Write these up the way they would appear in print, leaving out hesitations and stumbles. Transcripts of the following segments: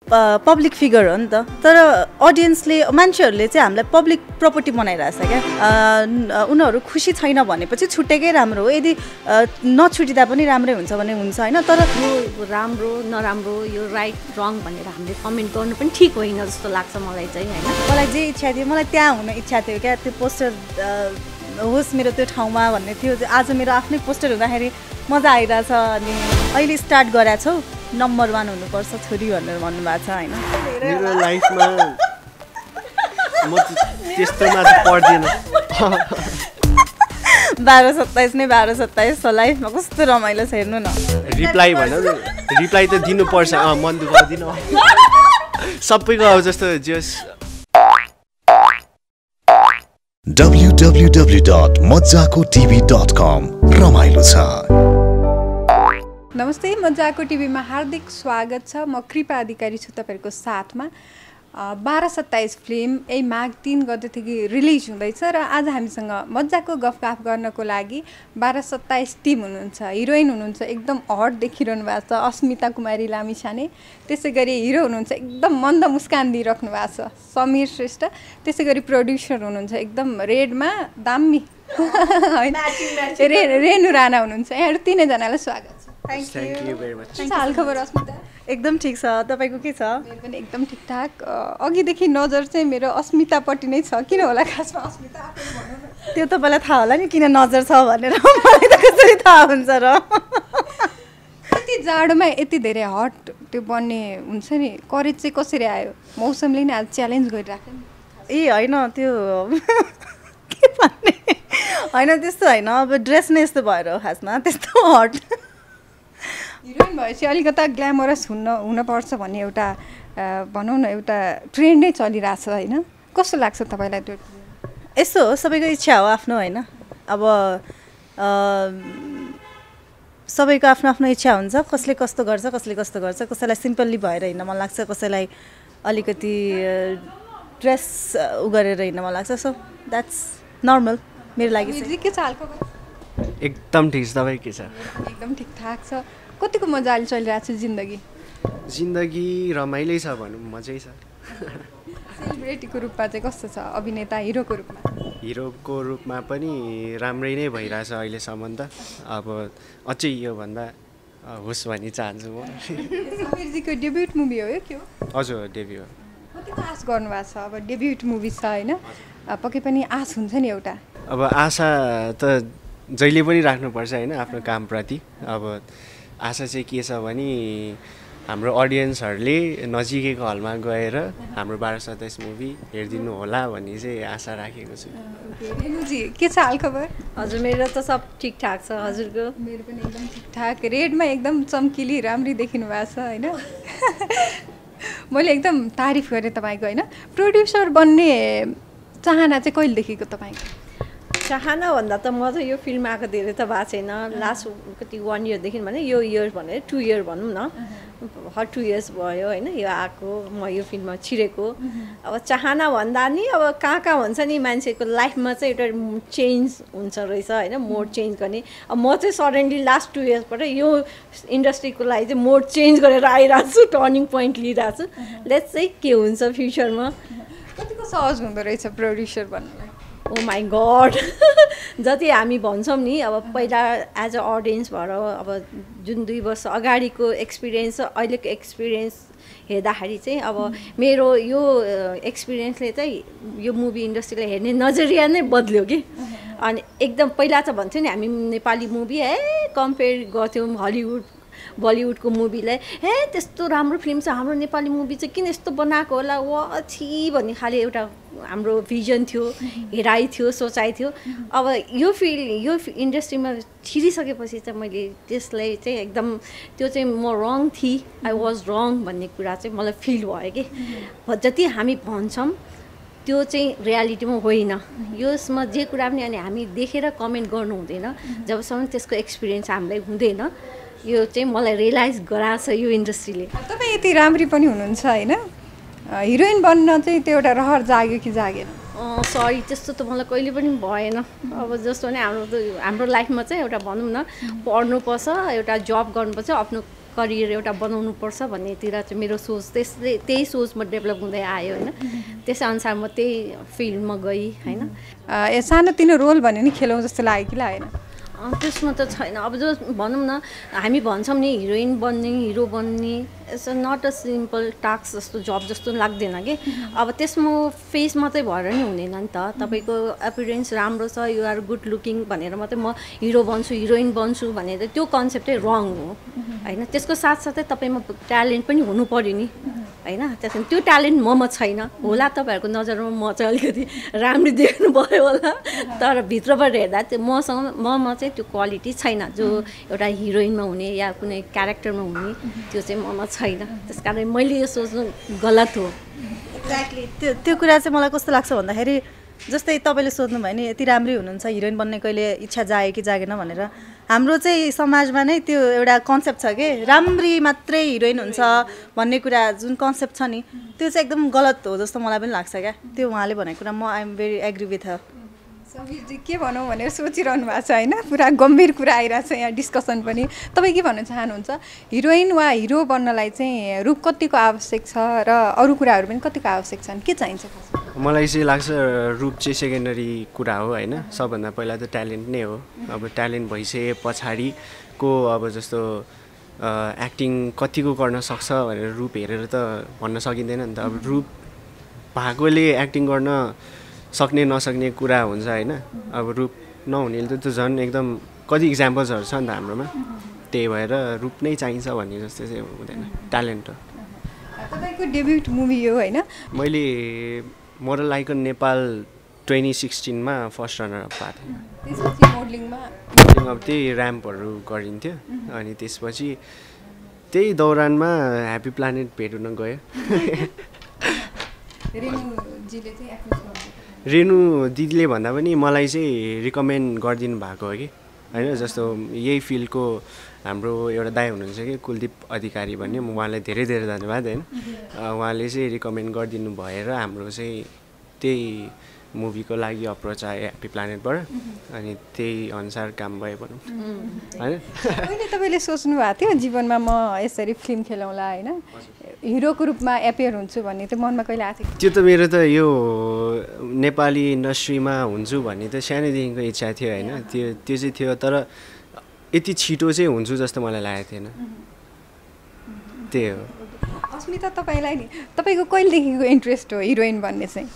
Public figure हो नि त तर अडियन्सले मान्छेहरूले चाहिँ हामीलाई पब्लिक प्रपर्टी बनाइरहेछ क्या उनीहरू खुसी छैन भनेपछि छुटेकै राम्रो हो यदि नछुटिँदा पनि राम्रै हुन्छ भने हुन्छ होइन तर यो राम्रो नराम्रो यो राइट रङ भनेर हामीले कमेन्ट गर्नु पनि ठिक होइन जस्तो लाग्छ मलाई चाहिँ होइन मलाई जे इच्छा थियो मलाई त्यहाँ हुन इच्छा थियो क्या त्यो पोस्टर होस् मेरो त्यो ठाउँमा भन्ने थियो आज मेरो आफ्नै पोस्टर हुँदाखेरि मजा आइरहेछ अनि अहिले स्टार्ट गरेको छौ नम्बर 1 हुनुपर्छ छोरी भनेर भन्नुभएको छ होइन मेरो लाइफमा म त्यस्तोमा पर्दैन 12-27 नै 12-27 हो लाइफमा कस्तो रमाइलो छ हेर्नु न रिप्लाई भनौँ रिप्लाई त दिनुपर्छ मन दुखाउँदिन सबैको अब जस्तो जस www.mojakotv.com रमाइलो छ नमस्ते मजाको टिभीमा हार्दिक स्वागत छ म कृपा अधिकारी छु तपाईहरुको साथमा 12-27 फिल्म यही माघ 3 गतेदेखि रिलिज हुँदैछ र आज हामीसँग मजाको गफगाफ गर्नको लागि 12-27 टिम हुनुहुन्छ हिरोइन हुनुहुन्छ एकदम हट देखिरहनु भएको छ अस्मिता कुमारी लामिछाने त्यसैगरी हिरो हुनुहुन्छ एकदम मन्द मुस्कान दिइराख्नु भएको छ समीर श्रेष्ठ त्यसैगरी प्रोड्युसर हुनुहुन्छ एकदम रेडमा दामी रेनु राणा हुनुहुन्छ यहाँहरु तीनैजनालाई स्वागत छ Thank you very much. के छ हाल खबर अस्मिता एकदम ठिक छ तपाईको के छ मेरो पनि एकदम ठिकठाक अघिदेखि नजर चाहिँ मेरो अस्मितापट्टि नै छ किन होला खासमा अस्मिता आफैले भन्नु न त्यो तपाईलाई थाहा होला नि किन नजर छ भनेर मलाई त कसरी थाहा हुन्छ र यति जाडोमा यति धेरै हट त्यो बन्ने हुन्छ नि करेज चाहिँ कसरी आयो मौसमले नि आज च्यालेन्ज गरिराख्यो नि ए हैन त्यो के भन्ने हैन त्यस्तो हैन अब ड्रेस नै यस्तो भएर हो खासमा त्यस्तो हट हिरोइन भएपछि अलिकता ग्ल्यामरस हुनपर्छ भन्ने एउटा भनौँ न एउटा ट्रेन्ड नै चलिरहेछ होइन कस्तो लाग्छ तपाईँलाई त्यो यस्तो हो सबैको इच्छा हो आफ्नो होइन अब सबैको आफ्नो आफ्नो इच्छा हुन्छ कसले कस्तो गर्छ कसैलाई सिम्पल्ली भएर हिँड्न मन लाग्छ कसैलाई अलिकति ड्रेस उ गरेर हिँड्न मन लाग्छ सो द्याट्स नर्मल मेरो लागि के छ हालको एकदम ठिक छ तपाईँ के छ एकदम ठिकठाक छ कतिको मजाले चलिरहेको छ जिन्दगी रमाइलै छ भनौँ मजै छ सेलिब्रेटीको रूपमा चाहिँ कस्तो छ अभिनेता हिरोको रूपमा पनि राम्रै नै भइरहेछ अहिलेसम्म त अब अझै योभन्दा होस् भनी चाहन्छु म समीरजीको डेब्युट मुभी हो यो के हो हजुर डेब्यु हो कतिको आश गर्नुभएको छ अब डेब्युट मुभी छ होइन पक्कै पनि आश हुन्छ नि एउटा अब आशा त जहिले पनि राख्नुपर्छ होइन आफ्नो कामप्रति अब आशा चाहिँ के छ भने हाम्रो अडियन्सहरूले नजिकैको हलमा गएर हाम्रो 12-27 मुभी हेरिदिनु होला भन्ने चाहिँ आशा राखेको छु रेनुजी के छ हाल खबर हजुर मेरो त सब ठिकठाक छ हजुरको मेरो पनि एकदम ठिकठाक रेडमा एकदम चम्किली राम्री देखिनु भएको छ होइन मैले एकदम तारिफ गरेँ तपाईँको होइन प्रोड्युसर बन्ने चाहना चाहिँ कहिलेदेखिको तपाईँको चाहना भन्दा त म त यो फिल्म आएको धेरै त भएको छैन लास्ट कति 1 इयरदेखि भने यो इयर भनेर 2 इयर भनौँ न 2 इयर्स भयो होइन यो आएको म यो फिल्ममा छिरेको अब चाहना भन्दा नि अब कहाँ हुन्छ नि मान्छेको लाइफमा चाहिँ एउटा चेन्ज हुन्छ रहेछ होइन मोड चेन्ज गर्ने अब म चाहिँ सडनली लास्ट 2 इयर्सबाट यो इन्डस्ट्रीको लागि चाहिँ मोड चेन्ज गरेर आइरहेको छु टर्निङ पोइन्ट लिइरहेको छु लेट्स चाहिँ के हुन्छ फ्युचरमा कतिको सहज हुँदो रहेछ प्रोड्युसर भन्नुलाई ओ माई गड जति हामी भन्छौँ नि अब पहिला एज अ अडियन्स भएर अब जुन 2 वर्ष अगाडिको एक्सपिरियन्स र अहिलेको एक्सपिरियन्स हेर्दाखेरि चाहिँ अब मेरो यो एक्सपिरियन्सले चाहिँ यो मुभी इन्डस्ट्रीलाई हेर्ने नजरिया नै बद्ल्यो कि अनि एकदम पहिला त भन्थ्यो नि हामी नेपाली मुभी कम्पेयर गर्थ्यौँ बलिउडको मुभीलाई त्यस्तो राम्रो फिल्म छ हाम्रो नेपाली मुभी चाहिँ किन यस्तो बनाएको होला वा छि भन्ने खाले एउटा हाम्रो भिजन थियो हेराइ थियो सोचाइ थियो अब यो इन्डस्ट्रीमा छिरिसकेपछि चाहिँ मैले त्यसलाई चाहिँ एकदम त्यो चाहिँ म रङ थिएँ आई वाज रङ भन्ने कुरा चाहिँ मलाई फिल भयो कि जति हामी भन्छौँ त्यो चाहिँ रियालिटीमा होइन यसमा जे कुरा पनि अनि हामी देखेर कमेन्ट गर्नु हुँदैन जबसम्म त्यसको एक्सपिरियन्स हामीलाई हुँदैन यो चाहिँ मलाई रियलाइज गराएको छ यो इन्डस्ट्रीले तपाईँ यति राम्री पनि हुनुहुन्छ होइन हिरोइन बन्न चाहिँ त्यो एउटा रहर जाग्यो कि जागेन सरी त्यस्तो त मलाई कहिले पनि भएन अब जस्तो भने हाम्रो लाइफमा चाहिँ एउटा भनौँ न पढ्नुपर्छ एउटा जब गर्नुपर्छ आफ्नो करियर एउटा बनाउनुपर्छ भन्नेतिर चाहिँ मेरो सोच त्यही सोचमा डेभलप हुँदै आयो होइन त्यसै अनुसार म त्यही फिल्डमा गएँ होइन सानोतिनो रोल भने नि खेलौँ जस्तो लाग्यो कि लागेन त्यसमा त छैन अब जो भनौँ न हामी भन्छौँ नि हिरोइन बन्ने हिरो बन्ने it's not a simple task जस्तो जब जस्तो लाग्दैन कि अब त्यसमा फेस मात्रै भएर नि हुँदैन नि त तपाईँको एपियरेन्स राम्रो छ यु आर गुड लुकिङ भनेर मात्रै म हिरो बन्छु हिरोइन बन्छु भनेर त्यो कन्सेप्टै रङ हो होइन त्यसको साथसाथै तपाईँमा ट्यालेन्ट पनि हुनु पऱ्यो नि होइन त्यसमा त्यो ट्यालेन्ट ममा छैन होला तपाईँहरूको नजरमा म चाहिँ अलिकति राम्रो देख्नु भयो होला तर भित्रबाट हेर्दा त्यो ममा चाहिँ त्यो क्वालिटी छैन जो एउटा हिरोइनमा हुने या कुनै क्यारेक्टरमा हुने त्यो चाहिँ ममा छैन त्यस कारण मैले यो सोच्नु गलत हो एक्ज्याक्टली त्यो कुरा चाहिँ मलाई कस्तो लाग्छ भन्दाखेरि जस्तै तपाईँले सोध्नुभयो नि यति राम्रै हुनुहुन्छ हिरोइन बन्ने कहिले इच्छा जाग्यो कि जागेन भनेर हाम्रो चाहिँ समाजमा नै त्यो एउटा कन्सेप्ट छ कि राम्री मात्रै हिरोइन हुन्छ भन्ने कुरा जुन कन्सेप्ट छ नि त्यो चाहिँ एकदम गलत हो जस्तो मलाई पनि लाग्छ क्या त्यो उहाँले भनेको कुरा म I am very agree with her Sameerji के भनौँ भनेर सोचिरहनु भएको छ होइन पुरा गम्भीर कुरा आइरहेको छ यहाँ डिस्कसन पनि तपाईँ के भन्न चाहनुहुन्छ हिरोइन वा हिरो बन्नलाई चाहिँ रूप कतिको आवश्यक छ र अरू कुराहरू पनि कतिको आवश्यक छन् के चाहिन्छ मलाई चाहिँ लाग्छ रूप चाहिँ सेकेन्डरी कुरा हो होइन सबभन्दा पहिला त ट्यालेन्ट नै हो अब ट्यालेन्ट भइसके पछाडिको अब जस्तो एक्टिङ कतिको गर्न सक्छ भनेर रूप हेरेर त भन्न सकिँदैन नि त अब रूप भएकोले एक्टिङ गर्न सक्ने नसक्ने कुरा हुन्छ होइन अब रूप नहुनेले त झन् एकदम कति इक्जाम्पल्सहरू छ नि त हाम्रोमा त्यही भएर रूप नै चाहिन्छ भन्ने जस्तो चाहिँ हुँदैन ट्यालेन्ट हो तपाईँको डेब्युट मुभी हो होइन मैले मोडल आइकन नेपाल 2016मा फर्स्ट रनर अप पाएको थिएँ त्यसपछि मोडलिङमा अब त्यही ऱ्याम्पहरू गरिन्थ्यो अनि त्यसपछि त्यही दौरानमा ह्याप्पी प्लानेट भेट हुन गयो रेणु दिदीले भन्दा पनि मलाई चाहिँ रिकमेन्ड गरिदिनु भएको हो कि होइन जस्तो यही फिल्डको हाम्रो एउटा दाइ हुनुहुन्छ कि कुलदीप अधिकारी भन्ने उहाँलाई धेरै धेरै धन्यवाद होइन उहाँले चाहिँ रिकमेन्ड गरिदिनु भएर हाम्रो चाहिँ त्यही मुभीको लागि अप्रोच आयो ह्याप्पी प्लानेटबाट अनि त्यही अनुसार काम भयो भनौँ होइन अहिले तपाईँले सोच्नु भएको थियो जीवनमा म यसरी फिल्म खेलाउँला होइन हिरोको रूपमा एपियर हुन्छु भन्ने त मनमा कहिले आएको थियो त्यो त मेरो त यो नेपाली इन्डस्ट्रीमा हुन्छु भन्ने त सानैदेखिको इच्छा थियो होइन त्यो चाहिँ थियो तर यति छिटो चाहिँ हुन्छु जस्तो मलाई लागेको थिएन त्यही हो अस्मिता तपाईँलाई नि तपाईँको कहिलेदेखिको इन्ट्रेस्ट हो हिरोइन भन्ने चाहिँ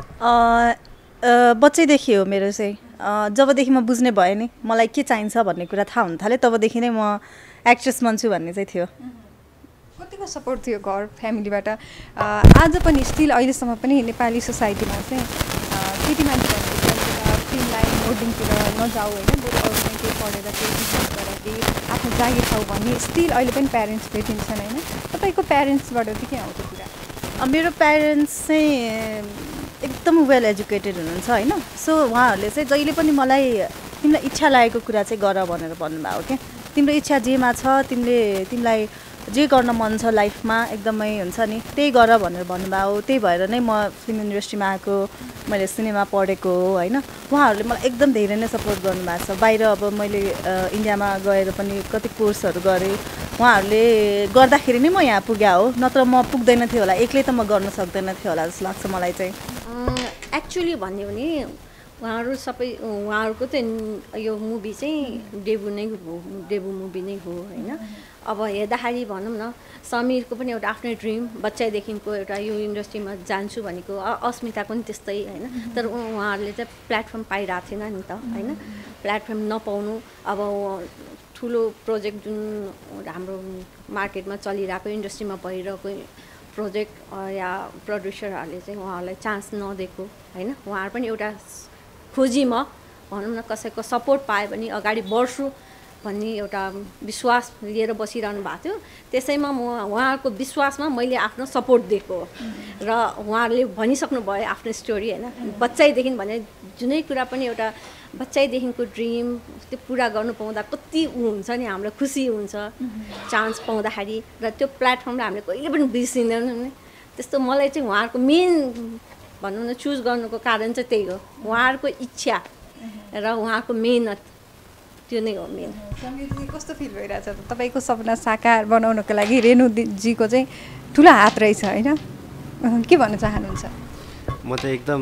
बच्चैदेखि हो मेरो चाहिँ जबदेखि म बुझ्ने भएँ नि मलाई के चाहिन्छ भन्ने कुरा थाहा हुन थाल्यो तबदेखि नै म एक्ट्रेस बन्छु भन्ने चाहिँ थियो कतिको सपोर्ट थियो घर फ्यामिलीबाट आज पनि स्टिल अहिलेसम्म पनि नेपाली सोसाइटीमा चाहिँ केटी मान्छेहरूले फिल्मलाई मोडलिङतिर नजाऊ होइन बरु अरू चाहिँ केही पढेर केही बिजनेस गरेर केही आफ्नो जागिर छौ भन्ने स्टिल अहिले पनि प्यारेन्ट्स भेटिन्छन् होइन तपाईँको प्यारेन्ट्सबाट चाहिँ के आउँछ कुरा मेरो प्यारेन्ट्स चाहिँ एकदम वेल एजुकेटेड हुनुहुन्छ होइन सो उहाँहरूले चाहिँ जहिले पनि मलाई तिमीलाई इच्छा लागेको कुरा चाहिँ गर भनेर भन्नुभएको क्या तिम्रो इच्छा जेमा छ तिमीलाई जे गर्न मन छ लाइफमा एकदमै हुन्छ नि त्यही गर भनेर भन्नुभयो त्यही भएर नै म फिल्म इन्डस्ट्रीमा आएको मैले सिनेमा पढेको हो होइन उहाँहरूले मलाई एकदम धेरै नै सपोर्ट गर्नुभएको छ बाहिर अब मैले इन्डियामा गएर पनि कति कोर्सहरू गरेँ उहाँहरूले गर्दाखेरि नै म यहाँ पुग्या हो नत्र म पुग्दैन थियो होला एक्लै त म गर्न सक्दैन थियो होला जस्तो लाग्छ मलाई चाहिँ एक्चुअली भन्यो भने उहाँहरूको चाहिँ यो मुभी चाहिँ डेबु मुभी नै हो होइन अब हेर्दाखेरि भनौँ न समीरको पनि एउटा आफ्नै ड्रिम बच्चैदेखिको एउटा यो इन्डस्ट्रीमा जान्छु भनेको अस्मिताको पनि त्यस्तै होइन तर उहाँहरूले चाहिँ प्लेटफर्म पाइरहेको थिएन नि त होइन प्लेटफर्म नपाउनु अब ठुलो प्रोजेक्ट जुन हाम्रो मार्केटमा चलिरहेको इन्डस्ट्रीमा भइरहेको प्रोजेक्ट या प्रड्युसरहरूले चाहिँ उहाँहरूलाई चान्स नदिएको होइन उहाँहरू पनि एउटा खोजीमा भनौँ न कसैको सपोर्ट पायो भने अगाडि बढ्छु भन्ने एउटा विश्वास लिएर बसिरहनु भएको थियो त्यसैमा म उहाँहरूको विश्वासमा मैले आफ्नो सपोर्ट दिएको र उहाँहरूले भनिसक्नु भयो आफ्नो स्टोरी होइन बच्चैदेखि भने जुनै कुरा पनि एउटा बच्चैदेखिको ड्रिम त्यो पुरा गर्नु पाउँदा कति हुन्छ नि हामीलाई खुसी हुन्छ चान्स पाउँदाखेरि र त्यो प्लेटफर्मलाई हामीले कहिले पनि बिर्सिँदैनौँ नि त्यस्तो मलाई चाहिँ उहाँहरूको मेन भनौँ न चुज गर्नुको कारण चाहिँ त्यही हो उहाँहरूको इच्छा र उहाँको मेहनत त्यो नै हो मेन। समीरजी कस्तो फिल भइरहेछ त तपाईँको सपना साकार बनाउनको लागि रेणुजीको चाहिँ ठुलो हात रहेछ होइन? के भन्न चाहनुहुन्छ? म त एकदम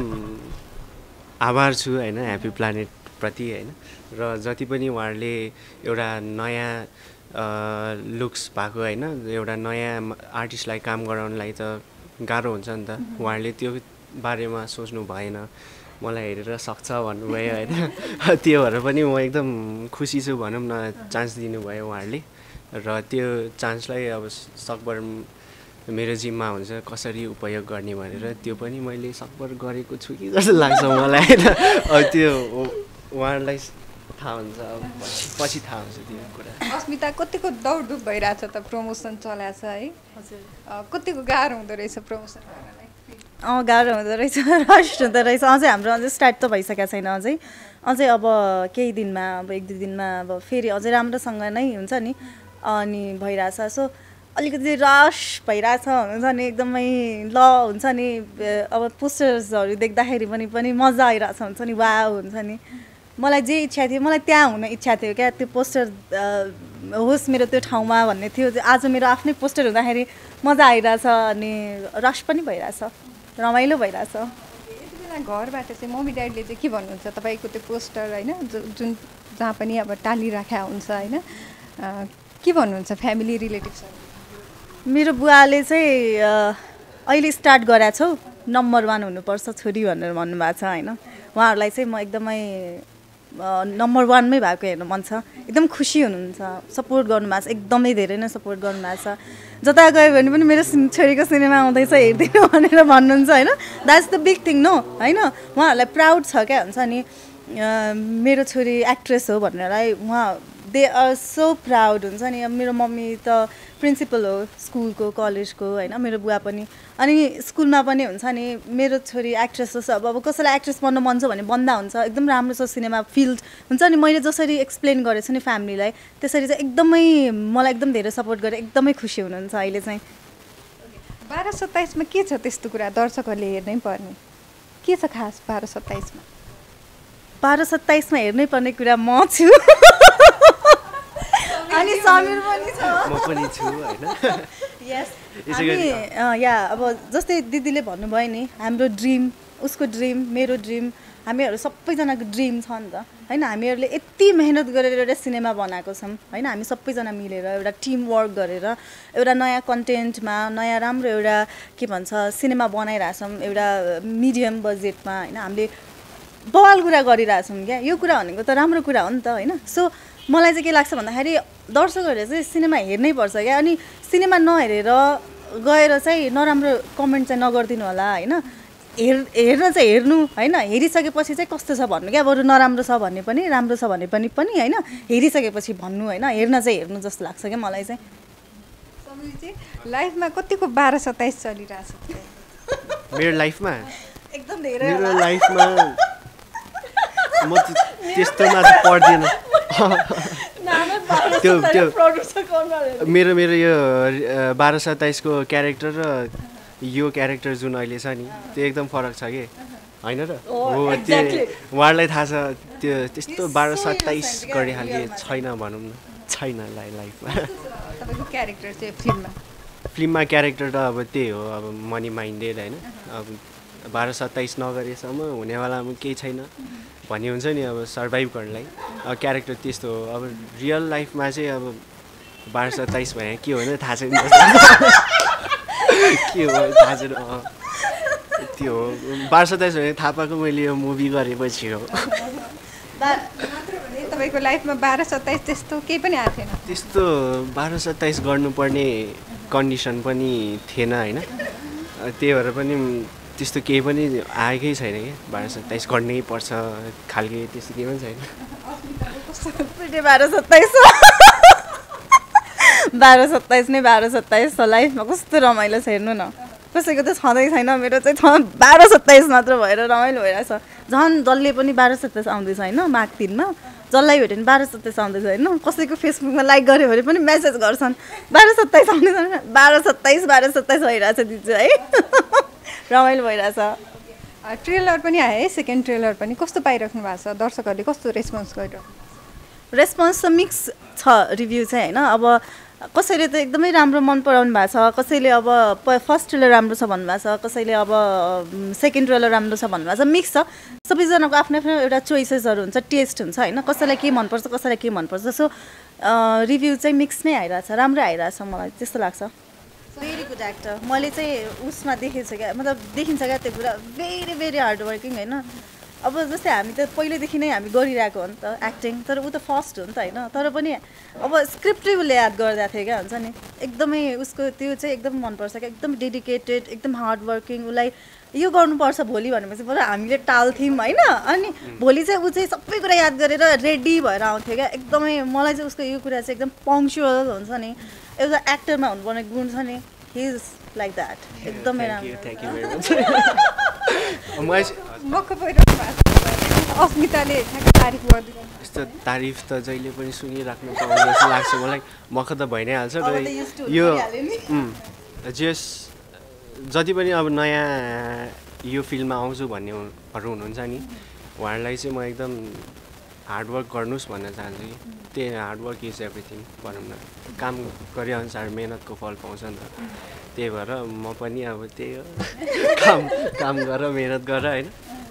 आभार छु होइन ह्याप्पी प्लानेट प्रति होइन, र जति पनि उहाँहरूले एउटा नयाँ लुक्स भएको होइन, एउटा नयाँ आर्टिस्टलाई काम गराउनलाई त गाह्रो हुन्छ नि त, उहाँहरूले त्यो बारेमा सोच्नु भएन, मलाई हेरेर सक्छ भन्नुभयो होइन। त्यो भएर पनि म एकदम खुसी छु भनौँ न, चान्स दिनुभयो उहाँहरूले, र त्यो चान्सलाई अब सकभर मेरो जिम्मा हुन्छ कसरी उपयोग गर्ने भनेर त्यो पनि मैले सकभर गरेको छु कि जस्तो लाग्छ मलाई होइन। अब त्यो उहाँहरूलाई थाहा हुन्छ, अब पछि थाहा हुन्छ त्यो कुरा। अस्मिता कतिको दौडधुप भइरहेछ त, प्रमोसन चलाएछ है? हजुर, कतिको गाह्रो हुँदो रहेछ प्रमोसन गर्नलाई? गाह्रो हुँदो रहेछ, रस हुँदो रहेछ। हाम्रो अझै स्टार्ट त भइसकेको छैन, अझै अब केही दिनमा, अब 1-2 दिनमा अब फेरि अझै राम्रोसँग नै हुन्छ नि, अनि भइरहेछ। सो अलिकति रस भइरहेछ हुन्छ नि, एकदमै ल हुन्छ नि, अब पोस्टर्सहरू देख्दाखेरि पनि मजा आइरहेछ हुन्छ नि, वाउ हुन्छ नि। मलाई जे इच्छा थियो, मलाई त्यहाँ हुन इच्छा थियो क्या, त्यो पोस्टर होस् मेरो त्यो ठाउँमा भन्ने थियो। आज मेरो आफ्नै पोस्टर हुँदाखेरि मजा आइरहेछ, अनि रस पनि भइरहेछ, रमाइलो भइरहेछ। यति बेला घरबाट चाहिँ मम्मी ड्याडीले चाहिँ के भन्नुहुन्छ तपाईँको त्यो पोस्टर होइन, जुन जहाँ पनि अब टालिराख्या हुन्छ होइन, के भन्नुहुन्छ फ्यामिली रिलेटिभ्सहरू? मेरो बुवाले चाहिँ अहिले स्टार्ट गराएको छौ, नम्बर 1 हुनुपर्छ छोरी भनेर भन्नुभएको छ होइन। उहाँहरूलाई चाहिँ म एकदमै नम्बर 1 मै भएको हेर्नु मन छ, एकदम खुसी हुनुहुन्छ, सपोर्ट गर्नुभएको छ, एकदमै धेरै नै सपोर्ट गर्नुभएको छ। जता गयो भने पनि मेरो छोरीको सिनेमा आउँदैछ हेरिदिनु भनेर भन्नुहुन्छ होइन। That's the big thing no होइन, उहाँहरूलाई प्राउड छ क्या, हुन्छ नि मेरो छोरी एक्ट्रेस हो भनेरलाई उहाँ दे आर सो प्राउड हुन्छ नि। अब मेरो मम्मी त प्रिन्सिपल हो स्कुलको, कलेजको होइन, मेरो बुवा पनि, अनि स्कुलमा पनि हुन्छ नि मेरो छोरी एक्ट्रेस होस्। अब कसैलाई एक्ट्रेस बन्न मन छ भने बन्दा हुन्छ, एकदम राम्रो छ सिनेमा फिल्ड हुन्छ नि। मैले जसरी एक्सप्लेन गरेको छु नि फ्यामिलीलाई, त्यसरी चाहिँ एकदमै मलाई एकदम धेरै सपोर्ट गरेर एकदमै खुसी हुनुहुन्छ अहिले चाहिँ। 12-27 के छ त्यस्तो कुरा दर्शकहरूले हेर्नै पर्ने? के छ खास 12-27 मा? 12-27 मा हेर्नै पर्ने कुरा म छु अनि समीर पनि छ, म पनि छु होइन। यस, या अब जस्तै दिदीले भन्नुभयो नि, हाम्रो ड्रिम, उसको ड्रिम, मेरो ड्रिम, हामीहरू सबैजनाको ड्रिम छ नि त होइन। हामीहरूले यति मेहनत गरेर एउटा सिनेमा बनाएको छौँ होइन, हामी सबैजना मिलेर एउटा टिम वर्क गरेर एउटा नयाँ कन्टेन्टमा नयाँ राम्रो एउटा के भन्छ सिनेमा बनाइरहेछौँ, एउटा मिडियम बजेटमा होइन। हामीले बवाल कुरा गरिरहेछौँ क्या, यो कुरा भनेको त राम्रो कुरा हो नि त होइन। सो मलाई चाहिँ के लाग्छ भन्दाखेरि दर्शकहरूले चाहिँ सिनेमा हेर्नै पर्छ क्या, अनि सिनेमा नहेरेर गएर चाहिँ नराम्रो कमेन्ट चाहिँ नगरिदिनु होला होइन। हेर्न चाहिँ हेर्नु होइन, हेरिसकेपछि चाहिँ कस्तो छ भन्नु क्या, बरु नराम्रो छ भन्ने पनि राम्रो छ भने पनि होइन, हेरिसकेपछि भन्नु होइन, हेर्न चाहिँ हेर्नु जस्तो लाग्छ क्या मलाई चाहिँ। समीरजी लाइफमा कतिको 12-27 चलिरहेछ मेरो लाइफमा? एकदम धेरै मेरो लाइफमा म त्यस्तोमा चाहिँ पर्दैन। त्यो मेरो यो 12-27 को क्यारेक्टर र यो क्यारेक्टर जुन अहिले छ नि त्यो एकदम फरक छ कि होइन र? हो, त्यो उहाँहरूलाई थाहा छ, त्यो त्यस्तो 12-27 गर्ने खालको छैन भनौँ न, छैन लाइफमा। तपाईँको क्यारेक्टर चाहिँ फिल्ममा क्यारेक्टर त अब त्यही हो, अब मनी माइन्डेड होइन। अब 12-27 नगरेसम्म हुनेवालामा केही छैन भन्ने हुन्छ नि, अब सर्भाइभ गर्नलाई अब क्यारेक्टर त्यस्तो हो। अब रियल लाइफमा चाहिँ अब 12-27 भने के हो थाहा छैन, के हो थाहा छैन, त्यो हो 12-27 भने थाहा पाएको मैले यो मुभी गरेपछि हो। तपाईँको लाइफमा 12-27 त्यस्तो केही पनि आएको थिएन? त्यस्तो 12-27 गर्नुपर्ने कन्डिसन पनि थिएन होइन, त्यही भएर पनि त्यस्तो केही पनि आएकै छैन कि 12-27 गर्नै पर्छ खालके त्यस्तो केही पनि छैन। 12-27 नै 12-27 छ लाइफमा, कस्तो रमाइलो छ हेर्नु न। कसैको त छँदै छैन, मेरो चाहिँ 12-27 मात्र भएर रमाइलो भइरहेछ। झन् जसले पनि 12-27 आउँदैछ होइन, माघ 3 मा जसलाई भेट्यो भने 12-27 आउँदैछ होइन। कसैको फेसबुकमा लाइक गऱ्यो भने पनि मेसेज गर्छन् 12-27 आउँदैछ, 12-27 भइरहेछ दिदी है। रमाइलो भइरहेछ। ट्रेलर पनि आयो है, सेकेन्ड ट्रेलर पनि कस्तो पाइराख्नु भएको छ, दर्शकहरूले कस्तो रेस्पोन्स गरिरहेको? रेस्पोन्स त मिक्स छ रिभ्यू चाहिँ होइन। अब कसैले त एकदमै राम्रो मन पराउनु भएको छ, कसैले अब फर्स्ट ट्रेलर राम्रो छ भन्नुभएको छ, कसैले अब सेकेन्ड ट्रेलर राम्रो छ भन्नुभएको छ, मिक्स छ। सबैजनाको आफ्नो आफ्नो एउटा चोइसेसहरू हुन्छ, टेस्ट हुन्छ होइन, कसैलाई के मनपर्छ कसैलाई के मनपर्छ। सो रिभ्यू चाहिँ मिक्स नै आइरहेछ, राम्रो आइरहेछ, मलाई त्यस्तो लाग्छ। Very good actor. मैले चाहिँ उसमा देखेको छु क्या, मतलब देखिन्छ क्या त्यो कुरा, भेरी भेरी हार्ड वर्किङ होइन। अब जस्तै हामी त पहिल्यैदेखि नै हामी गरिरहेको हो नि त एक्टिङ, तर ऊ त फर्स्ट हो नि त होइन। तर पनि अब स्क्रिप्टै उसले याद गरिरहेको थियो क्या, हुन्छ नि एकदमै उसको त्यो चाहिँ एकदम मनपर्छ क्या, एकदम डेडिकेटेड, एकदम हार्ड वर्किङ। उसलाई यो गर्नुपर्छ भोलि भनेपछि बरु हामीले टाल्थ्यौँ होइन। अनि भोलि चाहिँ ऊ चाहिँ सबै कुरा याद गरेर रेडी भएर आउँथ्यो क्या। एकदमै मलाई चाहिँ उसको यो कुरा चाहिँ एकदम पङ्क्चुअल हुन्छ नि, एउटा एक्टरमा हुनुपर्ने गुण छ नि, हि इज लाइक द्याट। एकदमै राम्रो। Thank you very much. अस्मिताले तारिफ गरिदिनु, यस्तो तारिफ त जहिले पनि सुनिराख्नु पाउँछ जस्तो लाग्छ मलाई। मख त भइ नै हाल्छ र यो जस जति पनि अब नयाँ यो फिल्ममा आउँछु भन्नेहरू हुनुहुन्छ नि, उहाँहरूलाई चाहिँ म एकदम हार्डवर्क गर्नुहोस् भन्न चाहन्छु कि त्यही हार्डवर्क इज एभ्रिथिङ भनौँ न। काम गरेअनुसार मेहनतको फल पाउँछ नि त। त्यही भएर म पनि अब त्यही हो, काम गर, मेहनत गर होइन।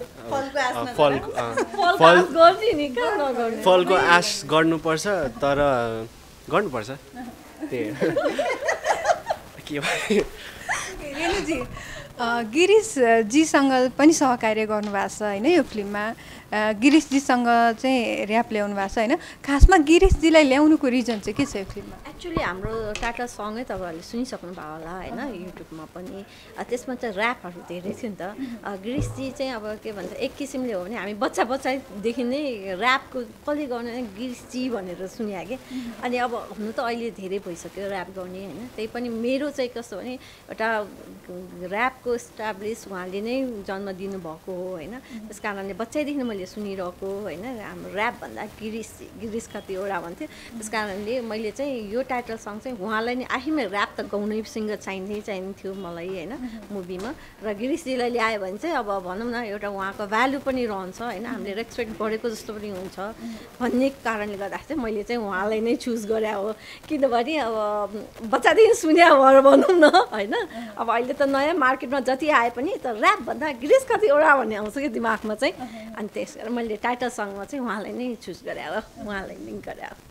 फलको आश गर्नुपर्छ, तर गर्नुपर्छ त्यही। के भयो रेणुजी, गिरिशजीसँग पनि सहकार्य गर्नुभएको छ होइन यो फिल्ममा। गिरिशजीसँग चाहिँ ऱ्याप ल्याउनु भएको छ होइन। खासमा गिरिशजीलाई ल्याउनुको रिजन चाहिँ के छ यो फिल्ममा? एक्चुअली हाम्रो टाटा सँगै तपाईँहरूले सुनिसक्नु भयो होला होइन, युट्युबमा पनि। त्यसमा चाहिँ ऱ्यापहरू धेरै थियो नि त। गिरिशजी चाहिँ अब के भन्छ, एक किसिमले हो भने हामी बच्चादेखि नै ऱ्यापको कसले गर्ने गिरिशजी भनेर सुने कि। अनि अब हुनु त अहिले धेरै भइसक्यो ऱ्याप गर्ने होइन। त्यही पनि मेरो चाहिँ कस्तो भने एउटा ऱ्यापको इस्टाब्लिस उहाँले नै जन्म दिनुभएको हो होइन। त्यस कारणले बच्चैदेखि मैले सुनिरहेको होइन। हाम्रो ऱ्याप भन्दा गिरिश कतिवटा भन्थ्यो। त्यस कारणले मैले चाहिँ यो टाइटल सङ चाहिँ उहाँलाई नै आफैमा ऱ्याप त गाउनै सिङ्गर चाहिन्थ्यो मलाई होइन मुभीमा। र गिरिशजीलाई ल्यायो भने चाहिँ अब भनौँ न एउटा उहाँको भ्यालु पनि रहन्छ होइन, हामीले रेस्पेक्ट गरेको जस्तो पनि हुन्छ भन्ने कारणले गर्दाखेरि चाहिँ मैले चाहिँ उहाँलाई नै चुज गरे हो। किनभने अब बच्चादेखि सुन्या भएर भनौँ न होइन। अब अहिले त नयाँ मार्केटमा जति आए पनि त ऱ्याप भन्दा गिरिश कतिवटा भन्ने आउँछ कि दिमागमा चाहिँ। अनि त्यस कारण मैले टाइटल सङमा चाहिँ उहाँलाई नै चुज गरे हो, उहाँलाई लिङ्क गरे हो।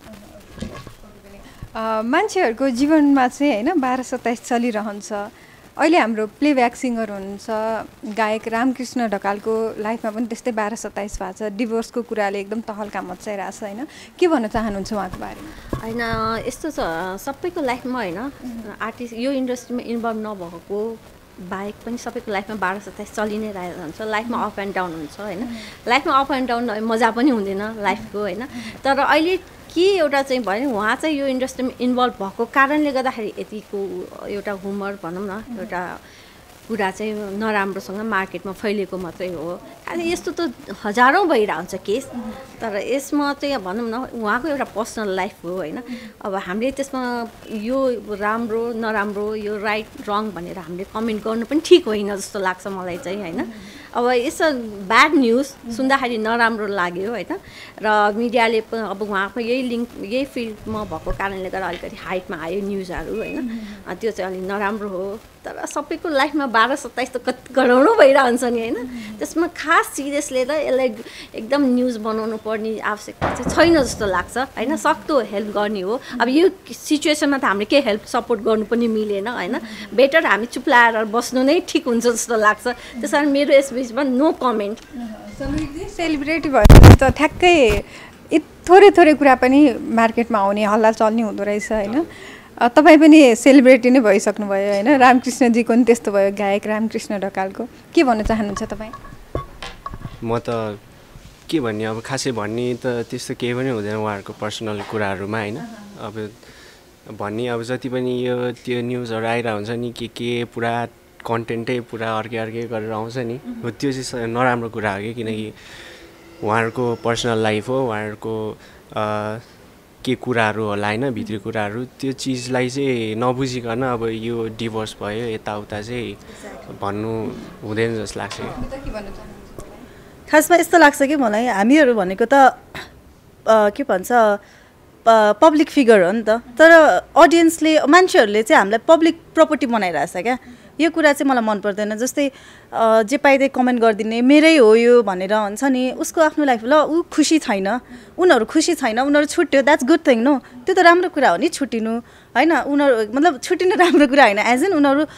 मान्छेहरूको जीवनमा चाहिँ होइन 12-27 चलिरहन्छ। अहिले हाम्रो प्लेब्याक सिङ्गर हुनुहुन्छ गायक रामकृष्ण ढकालको लाइफमा पनि त्यस्तै 12-27 भएको छ। डिभोर्सको कुराले एकदम तहल्का मचाइरहेको छ होइन। के भन्न चाहनुहुन्छ उहाँको बारेमा? होइन यस्तो छ, सबैको लाइफमा होइन आर्टिस्ट यो इन्डस्ट्रीमा इन्भल्भ नभएको बाहेक पनि सबैको लाइफमा 12-27 चलि नै रहेको हुन्छ। लाइफमा अप एन्ड डाउन हुन्छ होइन। लाइफमा अप एन्ड डाउन मजा पनि हुँदैन लाइफको होइन। तर अहिले के एउटा चाहिँ भयो नि, उहाँ चाहिँ यो इन्डस्ट्रीमा इन्भल्भ भएको कारणले गर्दाखेरि यतिको एउटा ह्युमर भनौँ न एउटा कुरा चाहिँ नराम्रोसँग मार्केटमा फैलिएको मात्रै हो। अनि यस्तो त हजारौँ भइरहेको हुन्छ केस। तर यसमा चाहिँ भनौँ न उहाँको एउटा पर्सनल लाइफ हो होइन। अब हामीले त्यसमा यो राम्रो नराम्रो यो राइट रङ भनेर हामीले कमेन्ट गर्नु पनि ठिक होइन जस्तो लाग्छ मलाई चाहिँ होइन। अब यसो ब्याड न्युज सुन्दाखेरि नराम्रो लाग्यो होइन। र मिडियाले अब उहाँको यही फिल्डमा भएको कारणले गर्दा अलिकति हाइटमा आयो न्युजहरू होइन। त्यो चाहिँ अलिक नराम्रो हो। तर सबैको लाइफमा 12-27 त कति करोडौँ भइरहेको हुन्छ नि होइन। त्यसमा खास सिरियस लिएर यसलाई एकदम न्युज बनाउनु पर्ने आवश्यकता चाहिँ छैन जस्तो लाग्छ होइन। सक्दो हेल्प गर्ने हो। अब यो सिचुएसनमा त हामीले के हेल्प सपोर्ट गर्नु पनि मिलेन होइन। बेटर हामी चुप्लाएर बस्नु नै ठिक हुन्छ जस्तो लाग्छ। त्यस कारण मेरो यस बिचमा नो कमेन्ट। सेलिब्रेटी भयो त ठ्याक्कै थोरै कुरा पनि मार्केटमा आउने हल्ला चल्ने हुँदो रहेछ होइन। तपाईँ पनि सेलिब्रेटी नै भइसक्नुभयो होइन। रामकृष्णजीको पनि त्यस्तो भयो, गायक रामकृष्ण ढकालको। के भन्न चाहनुहुन्छ तपाईँ? म त के भन्ने अब खासै भन्ने त त्यस्तो केही पनि हुँदैन उहाँहरूको पर्सनल कुराहरूमा होइन। अब भन्ने अब जति पनि यो त्यो न्युजहरू आइरहेको हुन्छ नि के पुरा कन्टेन्टै पुरा अर्कै गरेर आउँछ नि, हो त्यो चाहिँ नराम्रो कुरा हो कि। किनकि उहाँहरूको पर्सनल लाइफ हो, उहाँहरूको के कुराहरू होला होइन, भित्री कुराहरू, त्यो चिजलाई चाहिँ नबुझिकन अब यो डिभोर्स भयो यताउता चाहिँ भन्नु हुँदैन जस्तो लाग्छ। खासमा यस्तो लाग्छ कि मलाई हामीहरू भनेको त के भन्छ पब्लिक फिगर हो नि त, तर अडियन्सले मान्छेहरूले चाहिँ हामीलाई पब्लिक प्रपर्टी बनाइरहेछ क्या। यो कुरा चाहिँ मलाई मन पर्दैन। जस्तै जे पाइ त्यही कमेन्ट गरिदिने, मेरै हो यो भनेर हुन्छ नि, उसको आफ्नो लाइफ ल ऊ खुसी छैन, उनीहरू खुसी छैन, उनीहरू छुट्यो, द्याट्स गुड थिङ नो, त्यो त राम्रो कुरा हो नि छुट्टिनु होइन। उनीहरू मतलब छुट्टिनु राम्रो कुरा होइन, एज इन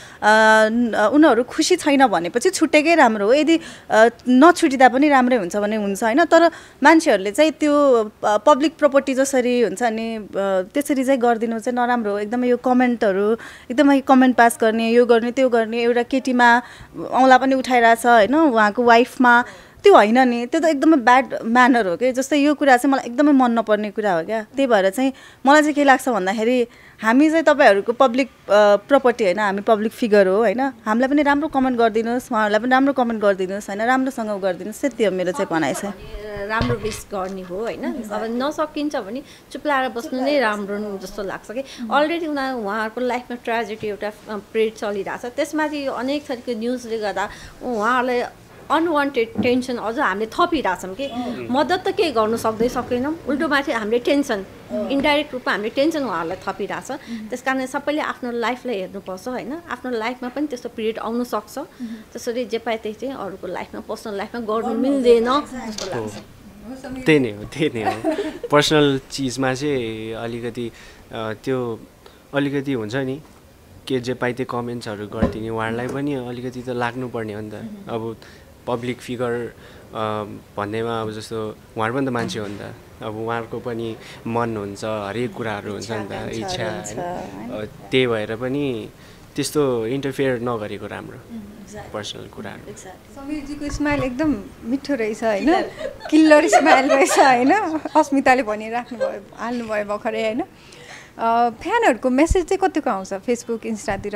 उनीहरू खुसी छैन भनेपछि छुट्टेकै राम्रो हो। यदि नछुटिँदा पनि राम्रै हुन्छ भने हुन्छ होइन। तर मान्छेहरूले चाहिँ त्यो पब्लिक प्रपर्टी जसरी हुन्छ नि त्यसरी चाहिँ गरिदिनु चाहिँ नराम्रो हो एकदमै। यो कमेन्टहरू एकदमै कमेन्ट पास गर्ने, यो गर्ने त्यो गर्ने, एउटा केटीमा औँला पनि उठाइरहेछ होइन, उहाँको वाइफमा, त्यो होइन नि, त्यो त एकदमै ब्याड म्यानर हो कि। जस्तै यो कुरा चाहिँ मलाई एकदमै मन नपर्ने कुरा हो क्या। त्यही भएर चाहिँ मलाई चाहिँ के लाग्छ भन्दाखेरि हामी चाहिँ तपाईँहरूको पब्लिक प्रपर्टी होइन, हामी पब्लिक फिगर हो होइन। हामीलाई पनि राम्रो कमेन्ट गरिदिनुहोस्, उहाँहरूलाई पनि राम्रो कमेन्ट गरिदिनुहोस् होइन, राम्रोसँग गरिदिनुहोस्, त्यति हो मेरो चाहिँ भनाइ छ। राम्रो बेस गर्ने हो होइन। अब नसकिन्छ भने चुप लाएर बस्नु नै राम्रो जस्तो लाग्छ कि। अलरेडी उहाँहरूको लाइफमा ट्रेजेडी एउटा पिरियड चलिरहेछ, त्यसमाथि यो अनेक थरीको न्युजले गर्दा उहाँहरूलाई अनवान्टेड टेन्सन अझ हामीले थपिरहेछौँ कि। मद्दत त केही गर्नु सक्दैनौँ, उल्टोमाथि हामीले टेन्सन, इन्डाइरेक्ट रूपमा हामीले टेन्सन उहाँहरूलाई थपिरहेछ। त्यस कारण सबैले आफ्नो लाइफलाई हेर्नुपर्छ होइन। आफ्नो लाइफमा पनि त्यस्तो पिरियड आउनु सक्छ, त्यसरी जे पाए त्यही चाहिँ अरूको लाइफमा पर्सनल लाइफमा गर्नु मिल्दैन जस्तो लाग्छ। त्यही नै हो। पर्सनल चिजमा चाहिँ अलिकति त्यो अलिकति हुन्छ नि के जे पाइ त्यो कमेन्ट्सहरू गरिदिने, उहाँहरूलाई पनि अलिकति त लाग्नुपर्ने हो नि त। अब पब्लिक फिगर भन्नेमा अब जस्तो उहाँहरू पनि त मान्छे हो नि त, अब उहाँहरूको पनि मन हुन्छ, हरेक कुराहरू हुन्छ नि त, इच्छा होइन। त्यही भएर पनि त्यस्तो इन्टरफेयर नगरेको राम्रो पर्सनल कुराहरू। समीरजीको स्माइल एकदम मिठो रहेछ होइन, किल्लर स्माइल रहेछ होइन, अस्मिताले भनिराख्नुभयो हाल्नुभयो भर्खरै होइन। फ्यानहरूको मेसेज चाहिँ कतिको आउँछ फेसबुक, इन्स्टातिर,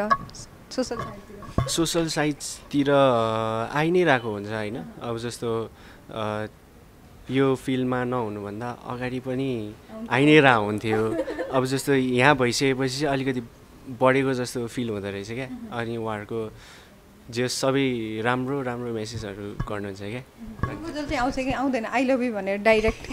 सोसल साइट्सतिर आइ नै रहेको हुन्छ होइन। अब जस्तो यो फिल्डमा नहुनुभन्दा अगाडि पनि आइ नै रह हुन्थ्यो। अब जस्तो यहाँ भइसकेपछि चाहिँ अलिकति बढेको जस्तो फिल हुँदो रहेछ क्या। अनि उहाँहरूको जे सबै राम्रो राम्रो मेसेजहरू गर्नुहुन्छ क्या। चाहिँ आउँछ कि आउँदैन आई लभ यु भनेर डाइरेक्ट?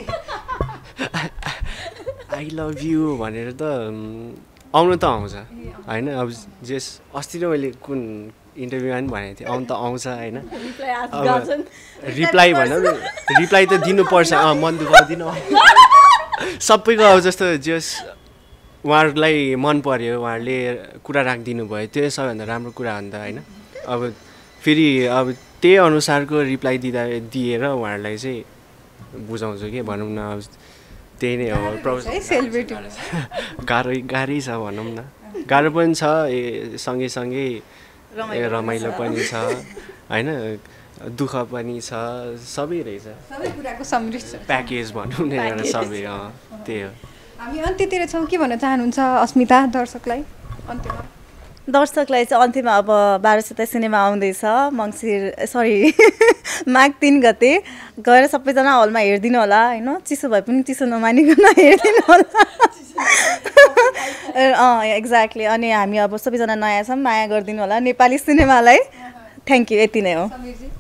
आई लभ यु भनेर त आउनु त आउँछ होइन। अब जेस अस्ति नै मैले कुन इन्टरभ्यूमा पनि भनेको थिएँ, आउनु त आउँछ होइन। रिप्लाई भनौँ, रिप्लाई त दिनुपर्छ, मन दुखाइदिनु सबैको। अब जस्तो जेस उहाँहरूलाई मन पर्यो, उहाँहरूले कुरा राखिदिनु भयो, त्यो सबैभन्दा राम्रो कुरा हो नि त होइन। अब फेरि अब त्यही अनुसारको रिप्लाई दिएर उहाँहरूलाई चाहिँ बुझाउँछु कि भनौँ न। अब त्यही नै हो सेलिब्रेटी। गाह्रै छ भनौँ न, गाह्रो पनि छ, सँगैसँगै रमाइलो पनि छ होइन, दुःख पनि छ, सबै रहेछ, सबै कुराको सम्मिश्रण प्याकेज भनौँ न एउटा सबै। त्यही हो। हामी अन्त्यतिर छौँ, के भन्न चाहनुहुन्छ अस्मिता दर्शकलाई अन्त्यमा? दर्शकलाई चाहिँ अन्त्यमा अब 12 सिनेमा आउँदैछ माघ 3 गते, गएर सबैजना हलमा हेरिदिनु होला होइन। चिसो भए पनि चिसो नमानिकन हेरिदिनु होला। एक्ज्याक्टली। अनि हामी अब सबैजना नयाँ छौँ, माया गरिदिनु होला नेपाली सिनेमालाई। थ्याङ्क यू, यति नै हो।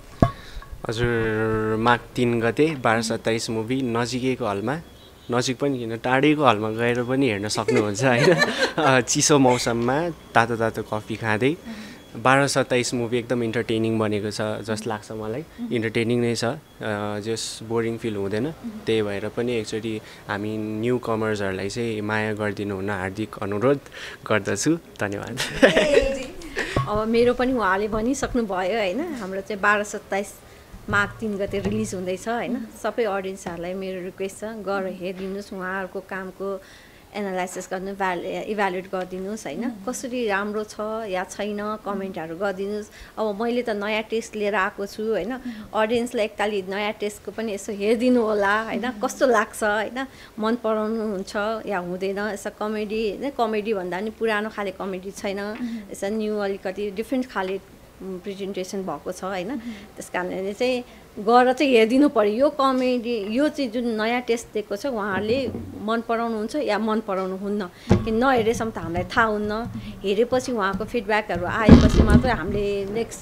हजुर माघ 3 गते 12/27 मुभी नजिकैको हलमा, नजिक पनि किन टाढैको हलमा गएर पनि हेर्न सक्नुहुन्छ होइन। चिसो मौसममा तातो तातो कफी खाँदै 12/27 मुभी एकदम इन्टरटेनिङ बनेको छ जस्तो लाग्छ मलाई। इन्टरटेनिङ नै छ, जस बोरिङ फिल हुँदैन। त्यही भएर पनि एकचोटि हामी न्यू कमर्सहरूलाई चाहिँ माया गरिदिनु हुन हार्दिक अनुरोध गर्दछु। धन्यवाद। अब मेरो पनि उहाँले भनिसक्नु भयो होइन। हाम्रो चाहिँ 12/27 माघ 3 गते रिलिज हुँदैछ होइन। सबै अडियन्सहरूलाई मेरो रिक्वेस्ट छ, गएर हेरिदिनुहोस्, उहाँहरूको कामको एनालाइसिस गर्नु, इभ्यालुएट गरिदिनुहोस् होइन। कसरी राम्रो छ या छैन कमेन्टहरू गरिदिनुहोस्। अब मैले त नयाँ टेस्ट लिएर आएको छु होइन, अडियन्सलाई एकतालि नयाँ टेस्टको पनि यसो हेरिदिनु होला होइन, कस्तो लाग्छ होइन, मन पराउनुहुन्छ या हुँदैन। यसो कमेडी होइन, कमेडी भन्दा पनि पुरानो खाले कमेडी छैन, यसो न्यू अलिकति डिफ्रेन्ट खाले प्रेजेन्टेसन भएको छ होइन। त्यस कारणले चाहिँ गएर चाहिँ हेरिदिनु पऱ्यो। यो कमेडी, यो चाहिँ जुन नयाँ टेस्ट दिएको छ उहाँहरूले मन पराउनुहुन्छ या मन पराउनुहुन्न, कि नहेरेसम्म त हामीलाई थाहा हुन्न। हेरेपछि उहाँको फिडब्याकहरू आएपछि मात्रै हामीले नेक्स्ट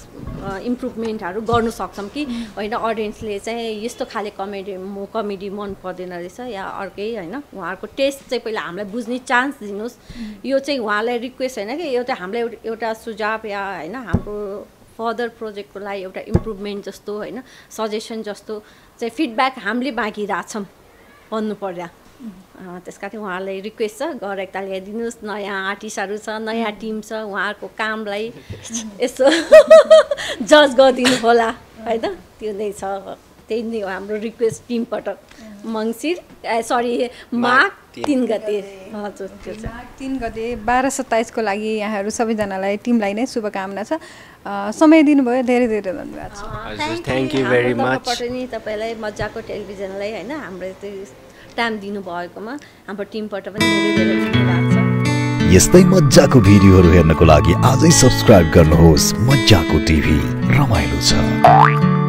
इम्प्रुभमेन्टहरू गर्नु सक्छौँ कि होइन अडियन्सले चाहिँ यस्तो खाले कमेडी मन पर्दैन रहेछ या अर्कै होइन उहाँहरूको टेस्ट चाहिँ पहिला हामीलाई बुझ्ने चान्स दिनुहोस् यो चाहिँ उहाँलाई रिक्वेस्ट होइन कि एउटा हामीलाई एउटा सुझाव या होइन हाम्रो फर्दर प्रोजेक्टको लागि एउटा इम्प्रुभमेन्ट जस्तो होइन सजेसन जस्तो चाहिँ फिडब्याक हामीले मागिरहेछौँ भन्नु पर्दा त्यस कारण उहाँलाई रिक्वेस्ट छ घर एकताल ल्याइदिनुहोस् नयाँ आर्टिस्टहरू छ नयाँ टिम छ उहाँहरूको कामलाई यसो जज गरिदिनु होला होइन त्यो नै छ त्यही नै हो हाम्रो रिक्वेस्ट टिमबाट मङ्सिर माघ 3 गते हजुर त्यो छ 3 गते 12-27 को लागि यहाँहरू सबैजनालाई टिमलाई नै शुभकामना छ समय दिनुभयो धेरै धेरै धन्यवाद हजुर थ्याङ्क यू भेरी मच नि तपाईँलाई मजाको टेलिभिजनलाई होइन हाम्रो टाइम दिनुभएकोमा हाम्रो टिमबाट पनि धेरै धेरै धन्यवाद छ यस्तै मजाको भिडियोहरू हेर्नको लागि आजै सब्स्क्राइब गर्नुहोस् मजाको टिभी रमाइलो छ